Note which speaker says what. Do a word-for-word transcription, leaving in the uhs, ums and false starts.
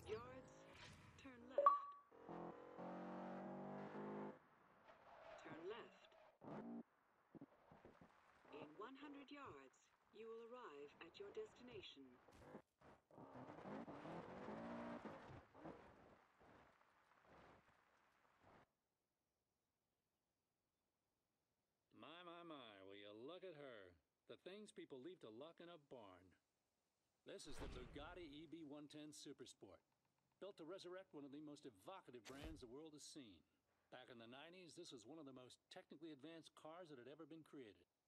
Speaker 1: hundred yards, turn left. Turn left. In one hundred yards, you will arrive at your destination.
Speaker 2: My, my, my, will you look at her. The things people leave to luck in a barn. This is the Bugatti E B one ten Supersport, built to resurrect one of the most evocative brands the world has seen. Back in the nineties, this was one of the most technically advanced cars that had ever been created.